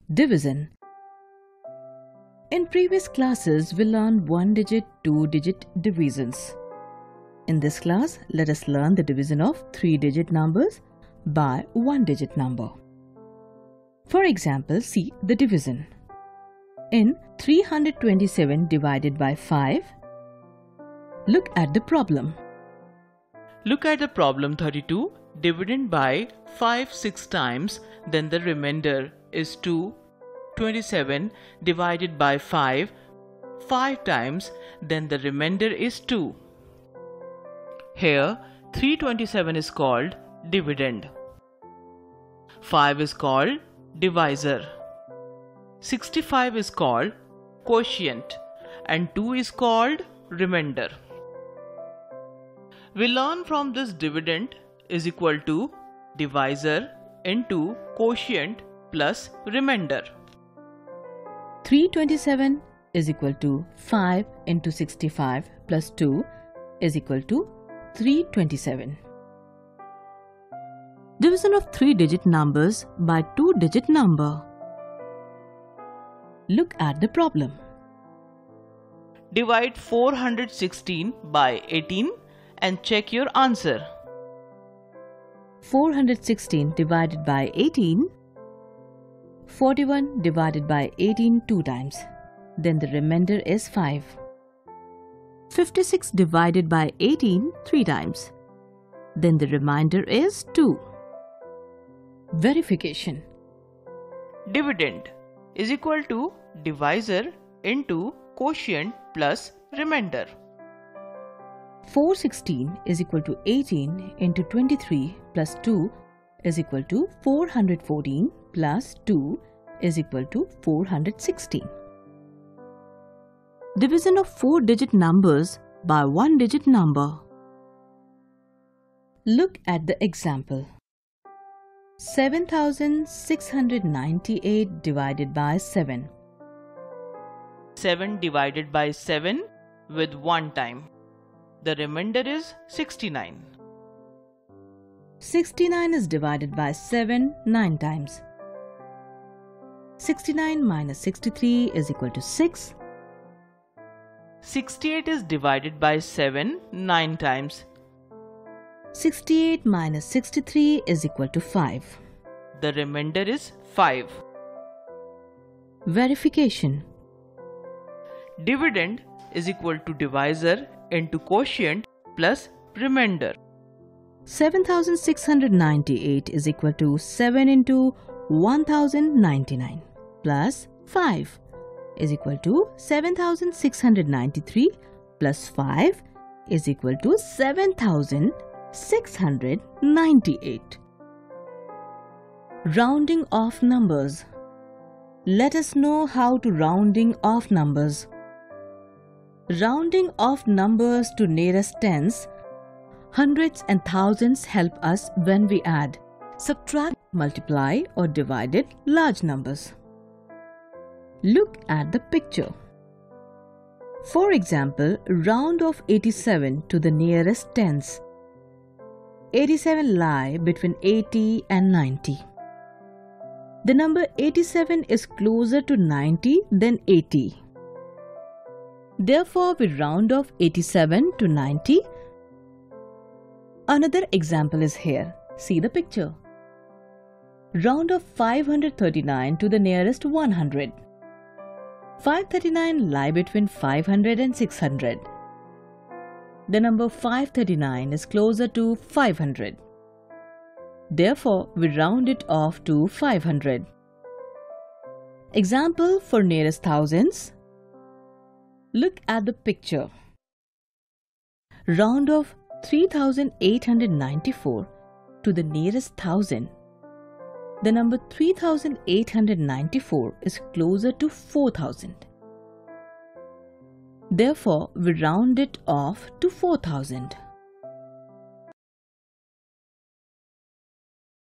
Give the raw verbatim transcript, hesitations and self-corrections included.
Division. In previous classes, we learned one-digit, two-digit divisions. In this class, let us learn the division of three-digit numbers by one-digit number. For example, see the division. In three hundred twenty-seven divided by five, look at the problem. Look at the problem thirty-two. Dividend by five six times, then the remainder is two. twenty-seven divided by five five times, then the remainder is two. Here three hundred twenty-seven is called dividend. five is called divisor. sixty-five is called quotient and two is called remainder. We learn from this dividend is equal to divisor into quotient plus remainder. three hundred twenty-seven is equal to five into sixty-five plus two is equal to three hundred twenty-seven. Division of three-digit numbers by two-digit number. Look at the problem. Divide four hundred sixteen by eighteen and check your answer. four hundred sixteen divided by eighteen, forty-one divided by eighteen two times, then the remainder is five. fifty-six divided by eighteen three times, then the remainder is two. Verification. Dividend is equal to divisor into quotient plus remainder. four hundred sixteen is equal to eighteen into twenty-three plus two is equal to four hundred fourteen plus two is equal to four hundred sixteen. Division of four-digit numbers by one-digit number. Look at the example. seven thousand six hundred ninety-eight divided by seven. seven divided by seven with one time. The remainder is sixty-nine. sixty-nine is divided by seven nine times. sixty-nine minus sixty-three is equal to six. sixty-eight is divided by seven nine times. sixty-eight minus sixty-three is equal to five. The remainder is five. Verification. Dividend is equal to divisor into quotient plus remainder. seven thousand six hundred ninety-eight is equal to seven into one thousand ninety-nine plus five is equal to seven thousand six hundred ninety-three plus five is equal to seven thousand six hundred ninety-eight. Rounding off numbers. Let us know how to rounding off numbers. Rounding off numbers to nearest tens, hundreds and thousands help us when we add, subtract, multiply or divided large numbers. Look at the picture. For example, round off eighty-seven to the nearest tens. eighty-seven lie between eighty and ninety. The number eighty-seven is closer to ninety than eighty. Therefore, we round off eighty-seven to ninety. Another example is here. See the picture. Round off five hundred thirty-nine to the nearest one hundred. five hundred thirty-nine lie between five hundred and six hundred. The number five hundred thirty-nine is closer to five hundred. Therefore, we round it off to five hundred. Example for nearest thousands. Look at the picture. Round off three thousand eight hundred ninety-four to the nearest thousand. The number three thousand eight hundred ninety-four is closer to four thousand. Therefore, we round it off to four thousand.